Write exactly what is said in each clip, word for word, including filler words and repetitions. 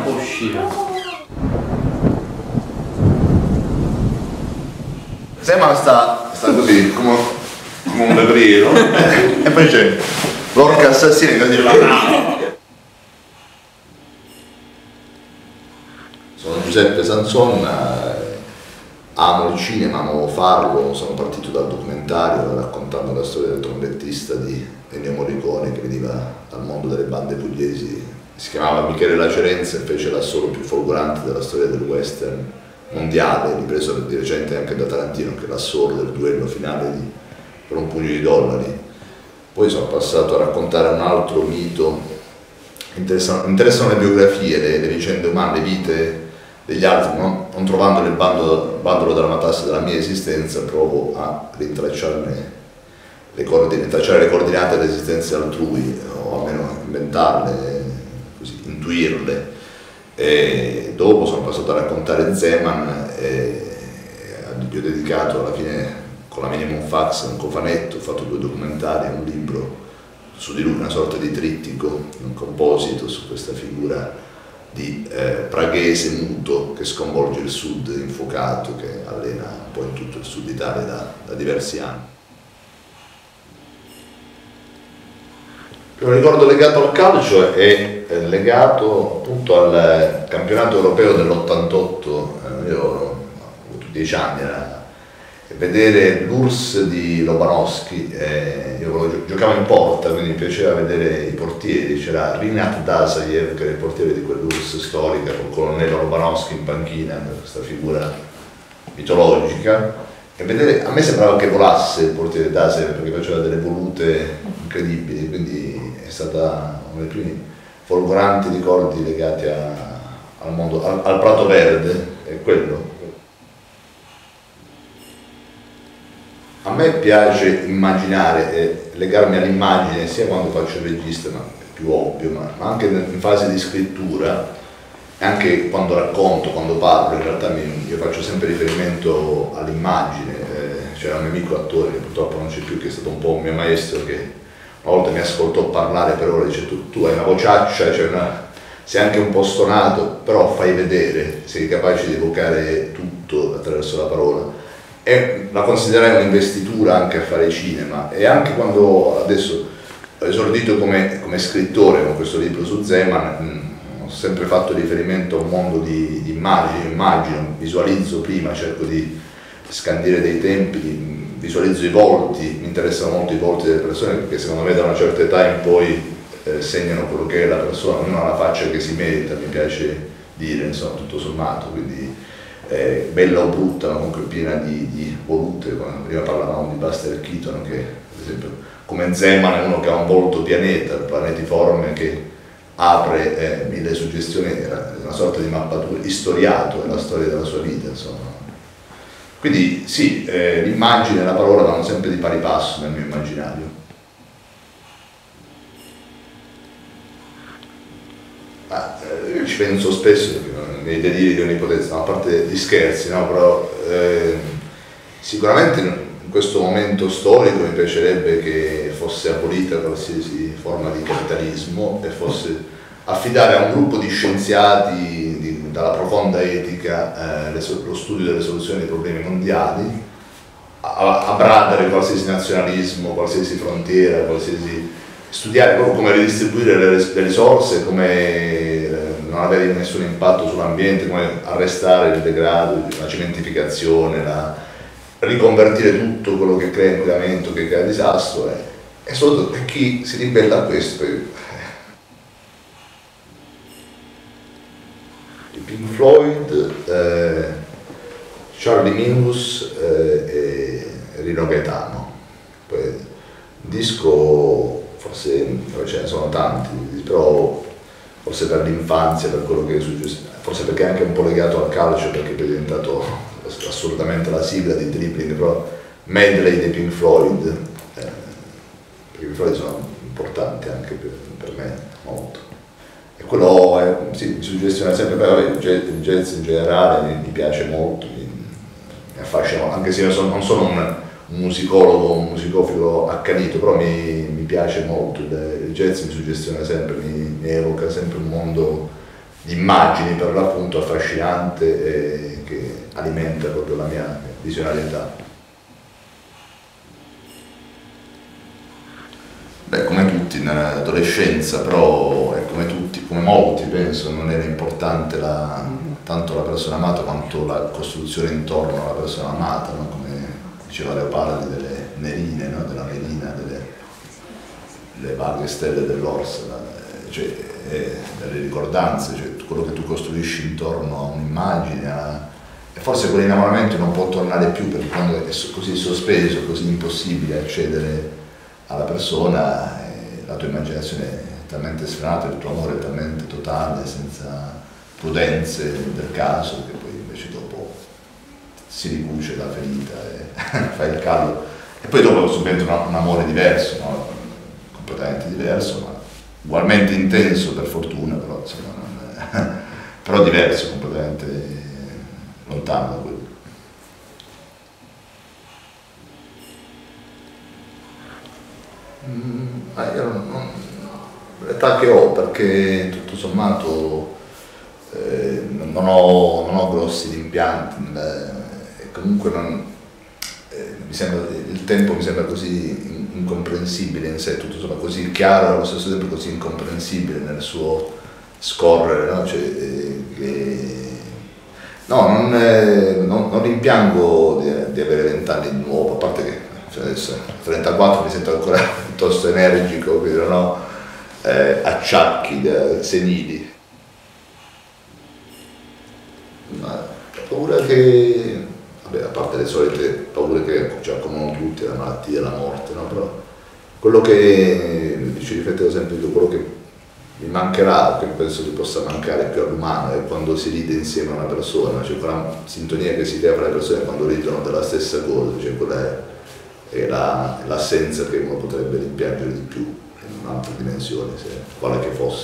può uscire. Zeman sta, sta così, come, come un lebriero, e poi c'è l'orca assassina che dice la mano. Sono Giuseppe Sanson, amo il cinema, amo farlo, sono partito dal documentario raccontando la storia del trombettista di Ennio Morricone che veniva dal mondo delle bande pugliesi, si chiamava Michele Lacerenza e fece l'assolo più folgorante della storia del western mondiale, ripreso di recente anche da Tarantino, che è l'assolo del duello finale di, per un pugno di dollari. Poi sono passato a raccontare un altro mito, interessano, interessano le biografie, le, le vicende umane, le vite degli altri, no? Non trovando nel bandolo, bandolo della matassa della mia esistenza, provo a rintracciarne le coordinate, rintracciare le coordinate dell'esistenza altrui, o almeno inventarle, così, intuirle. E dopo sono passato a raccontare Zeman e gli ho dedicato alla fine con la Minimum Fax un cofanetto, ho fatto due documentari, un libro su di lui, una sorta di trittico, un composito su questa figura di eh, praghese muto che sconvolge il sud infuocato, che allena un po' in tutto il sud Italia da, da diversi anni. Un ricordo legato al calcio è legato appunto al campionato europeo dell'ottantotto, eh, io ho avuto dieci anni, era, vedere l'U R S S di Lobanovský, eh, io giocavo in porta, quindi mi piaceva vedere i portieri, c'era Rinat Dasajev che era il portiere di quell'U R S S storica, con il colonnello Lobanovský in panchina, questa figura mitologica, e vedere, a me sembrava che volasse il portiere Dasajev perché faceva delle volute incredibili, quindi è stata uno dei primi folgoranti ricordi legati a, al mondo, al, al Prato Verde, è quello. A me piace immaginare e legarmi all'immagine sia quando faccio il regista, ma è più ovvio, ma, ma anche in fase di scrittura, e anche quando racconto, quando parlo, in realtà mi, io faccio sempre riferimento all'immagine. Eh, c'era un mio amico attore che purtroppo non c'è più, che è stato un po' un mio maestro, che una volta mi ascoltò parlare per ore, dice tu, tu hai una vociaccia, cioè una, sei anche un po' stonato, però fai vedere, sei capace di evocare tutto attraverso la parola. E la considerai un'investitura anche a fare cinema, e anche quando adesso ho esordito come, come scrittore con questo libro su Zeman, mh, ho sempre fatto riferimento a un mondo di, di immagini, immagino, visualizzo prima, cerco di scandire dei tempi, di, visualizzo i volti, mi interessano molto i volti delle persone perché secondo me da una certa età in poi eh, segnano quello che è la persona, non ha la faccia che si merita, mi piace dire, insomma, tutto sommato, quindi eh, bella o brutta, ma comunque piena di, di volute. Quando prima parlavamo di Buster Keaton, che ad esempio come Zeman è uno che ha un volto pianeta, planetiforme, che apre eh, mille suggestioni, era una sorta di mappatura, istoriato della storia della sua vita, insomma. Quindi sì, eh, l'immagine e la parola vanno sempre di pari passo nel mio immaginario. Ma, eh, io ci penso spesso, perché nei deliri di onnipotenza, no, a parte gli scherzi, no, però eh, sicuramente in questo momento storico mi piacerebbe che fosse abolita qualsiasi forma di capitalismo e fosse affidare a un gruppo di scienziati di, dalla profonda etica eh, le, lo studio delle soluzioni dei problemi mondiali, a, a bradere qualsiasi nazionalismo, qualsiasi frontiera, qualsiasi, studiare proprio come ridistribuire le, le risorse, come eh, non avere nessun impatto sull'ambiente, come arrestare il degrado, la cementificazione, la, riconvertire tutto quello che crea inquinamento, che crea disastro, eh, e soprattutto per chi si ribella a questo. Pink Floyd, eh, Charlie Mingus eh, e Rino Gaetano. Poi, un disco, forse ce ne sono tanti, però forse per l'infanzia, per quello che è successo, forse perché è anche un po' legato al calcio, perché è diventato assolutamente la sigla di Dribbling, però medley dei Pink Floyd, eh, perché i Pink Floyd sono importanti anche per, per me, molto. E quello è, sì, mi suggestiona sempre, però il jazz, il jazz in generale mi, mi piace molto, mi, mi affascina, anche se io sono, non sono un, un musicologo, un musicofilo accanito, però mi, mi piace molto, il, il jazz mi suggestiona sempre, mi, mi evoca sempre un mondo di immagini per l'appunto affascinante e che alimenta proprio la mia visionarietà. Beh, come tutti nell'adolescenza, però è come tutti, come molti penso, non era importante la, tanto la persona amata quanto la costruzione intorno alla persona amata, no? Come diceva Leopardi delle nerine, no? Della melina, delle, delle vaghe stelle dell'orsa, cioè, eh, delle ricordanze, cioè quello che tu costruisci intorno a un'immagine, a, e forse quell'innamoramento non può tornare più, perché quando è così sospeso, così impossibile accedere alla persona, eh, la tua immaginazione è talmente sfrenata, il tuo amore è talmente totale, senza prudenze del caso, che poi invece dopo si ricuce la ferita e fa il callo. E poi dopo subentra un amore diverso, no? Completamente diverso, ma ugualmente intenso per fortuna, però, insomma, non, però diverso, completamente lontano da quello. Mm, ah, io non, non, l'età che ho, perché tutto sommato eh, non, ho, non ho grossi rimpianti, e comunque non, eh, mi sembra, il tempo mi sembra così incomprensibile in sé, tutto sommato così chiaro e allo stesso tempo così incomprensibile nel suo scorrere, no? Cioè, eh, che, no, non, eh, non, non rimpiango di, di avere vent'anni di nuovo, a parte che cioè adesso a trentaquattro mi sento ancora piuttosto energico, quindi non ho eh, acciacchi da, senili. Ma ho paura che, vabbè, a parte le solite paure che ci accomunano tutti, la malattia, la morte, no? Però quello che ci riflettevo sempre io, quello che mi mancherà, che penso che possa mancare più all'umano, è quando si ride insieme a una persona, cioè quella sintonia che si crea fra le persone quando ridono della stessa cosa, cioè quella è è l'assenza che uno potrebbe rimpiangere di più in un'altra dimensione, se, quale che fosse.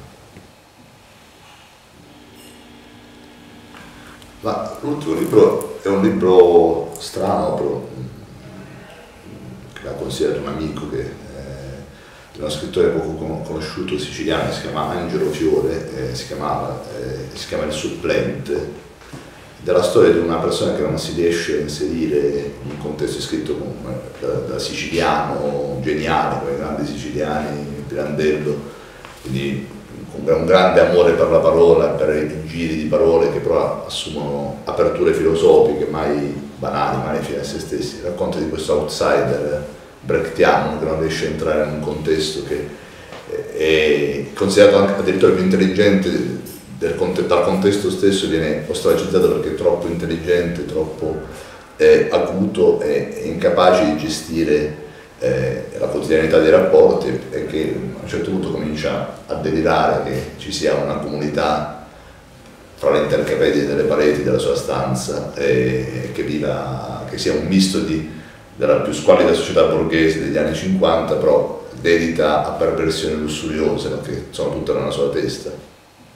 Ma l'ultimo libro è un libro strano, però, che mi ha consigliato un amico, che è uno scrittore poco conosciuto siciliano, si chiama Angelo Fiore, eh, si, chiamava, eh, si chiama Il Supplente, della storia di una persona che non si riesce a inserire in un contesto scritto come, da, da siciliano geniale, come i grandi siciliani, Pirandello, quindi con un grande amore per la parola, per i giri di parole che però assumono aperture filosofiche mai banali, mai fine a se stessi. Racconta di questo outsider brechtiano che non riesce a entrare in un contesto che è considerato anche addirittura più intelligente Del, dal contesto stesso, viene ostracizzato perché è troppo intelligente, troppo eh, acuto e, e incapace di gestire eh, la quotidianità dei rapporti, e che a un certo punto comincia a delirare che ci sia una comunità fra le intercapedie delle pareti della sua stanza, e che, viva, che sia un misto di, della più squallida società borghese degli anni cinquanta, però dedita a perversioni lussuriose, no? Che sono tutte nella sua testa.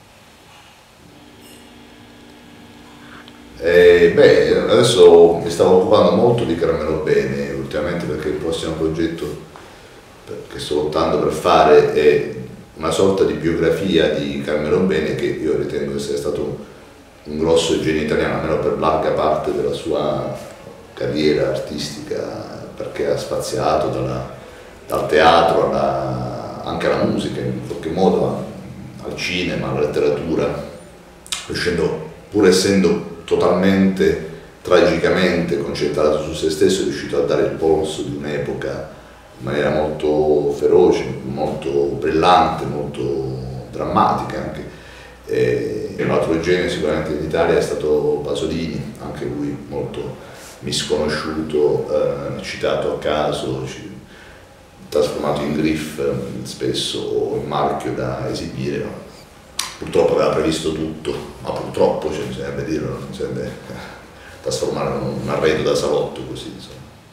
E beh, adesso mi stavo occupando molto di Carmelo Bene ultimamente, perché il prossimo progetto che sto lottando per fare è una sorta di biografia di Carmelo Bene, che io ritengo essere stato un grosso genio italiano, almeno per larga parte della sua carriera artistica, perché ha spaziato dalla, dal teatro alla, anche alla musica in qualche modo, al cinema, alla letteratura, riuscendo, pur essendo totalmente, tragicamente concentrato su se stesso, è riuscito a dare il polso di un'epoca in maniera molto feroce, molto brillante, molto drammatica anche. E un altro genio sicuramente in Italia è stato Pasolini, anche lui molto misconosciuto, eh, citato a caso, trasformato in griff spesso, o in marchio da esibire, no? Purtroppo aveva previsto tutto, ma purtroppo, cioè, bisognerebbe dirlo, non bisognerebbe trasformare in un arredo da salotto così, insomma.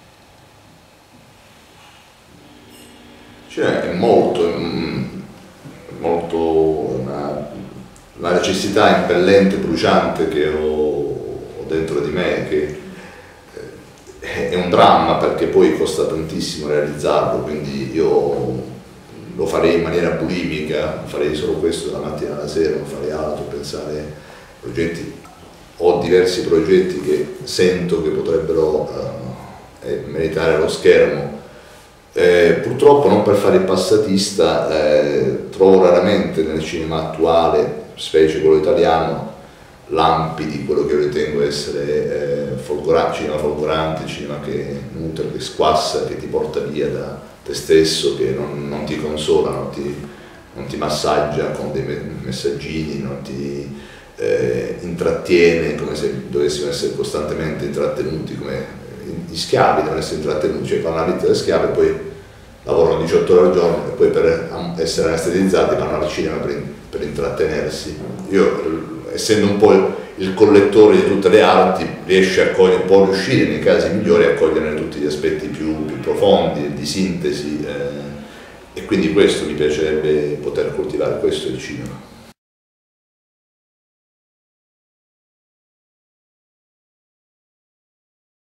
Cioè, è molto, molto una, una necessità impellente, bruciante che ho, ho dentro di me, che è un dramma perché poi costa tantissimo realizzarlo, quindi io lo farei in maniera bulimica, farei solo questo dalla mattina alla sera, non farei altro, pensare progetti, ho diversi progetti che sento che potrebbero eh, meritare lo schermo. Eh, purtroppo, non per fare il passatista, eh, trovo raramente nel cinema attuale, specie quello italiano, lampi di quello che io ritengo essere eh, folgorante, cinema folgorante, cinema che nutre, che squassa, che ti porta via da te stesso, che non, non ti consola, non ti, non ti massaggia con dei messaggini, non ti eh, intrattiene come se dovessimo essere costantemente intrattenuti, come gli schiavi devono essere intrattenuti, cioè fanno la vita delle schiave e poi lavorano diciotto ore al giorno e poi per essere anestetizzati vanno al cinema per, per intrattenersi. Io, essendo un po' il collettore di tutte le arti, riesce a cogliere, può riuscire nei casi migliori a cogliere tutti gli aspetti più, più profondi, di sintesi, eh, e quindi questo mi piacerebbe poter coltivare, questo è il cinema.